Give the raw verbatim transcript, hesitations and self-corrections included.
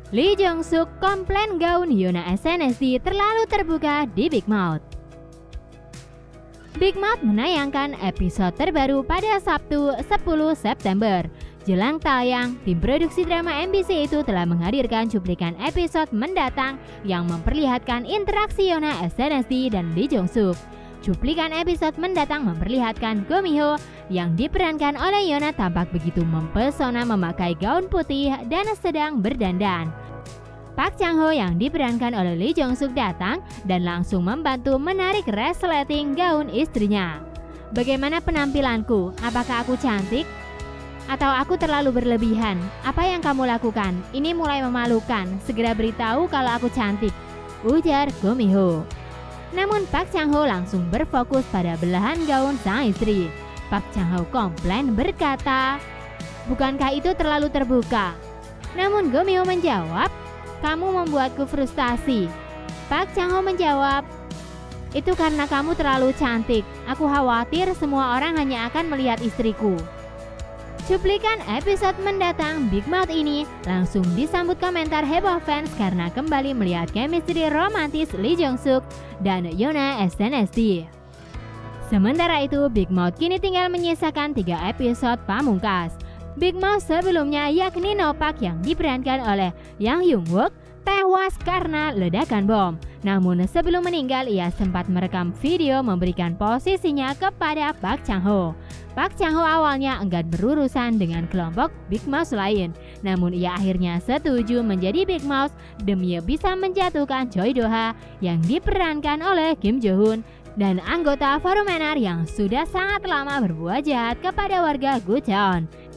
Lee Jong Suk komplain gaun Yoona S N S D terlalu terbuka di Big Mouth. Big Mouth menayangkan episode terbaru pada Sabtu sepuluh September. Jelang tayang, tim produksi drama M B C itu telah menghadirkan cuplikan episode mendatang yang memperlihatkan interaksi Yoona S N S D dan Lee Jong Suk. Cuplikan episode mendatang memperlihatkan Go Mi-ho yang diperankan oleh Yoona tampak begitu mempesona memakai gaun putih dan sedang berdandan. Park Chang-ho yang diperankan oleh Lee Jong Suk datang dan langsung membantu menarik resleting gaun istrinya. Bagaimana penampilanku? Apakah aku cantik? Atau aku terlalu berlebihan? Apa yang kamu lakukan? Ini mulai memalukan. Segera beritahu kalau aku cantik, ujar Go Mi-ho. Namun Park Chang-ho langsung berfokus pada belahan gaun sang istri. Park Chang-ho komplain berkata, "Bukankah itu terlalu terbuka?" Namun Go Mi-ho menjawab, "Kamu membuatku frustasi." Park Chang-ho menjawab, "Itu karena kamu terlalu cantik. Aku khawatir semua orang hanya akan melihat istriku." Cuplikan episode mendatang Big Mouth ini langsung disambut komentar heboh fans karena kembali melihat chemistry romantis Lee Jong Suk dan Yoona S N S D. Sementara itu, Big Mouth kini tinggal menyisakan tiga episode pamungkas. Big Mouth sebelumnya yakni No Park yang diperankan oleh Yang Hyung Wook tewas karena ledakan bom. Namun sebelum meninggal ia sempat merekam video memberikan posisinya kepada Park Chang-ho. Park Chang-ho awalnya enggan berurusan dengan kelompok Big Mouth lain. Namun ia akhirnya setuju menjadi Big Mouth demi bisa menjatuhkan Choi Do-ha yang diperankan oleh Kim Jo-hoon dan anggota Forum Manar yang sudah sangat lama berbuat jahat kepada warga Gucheon.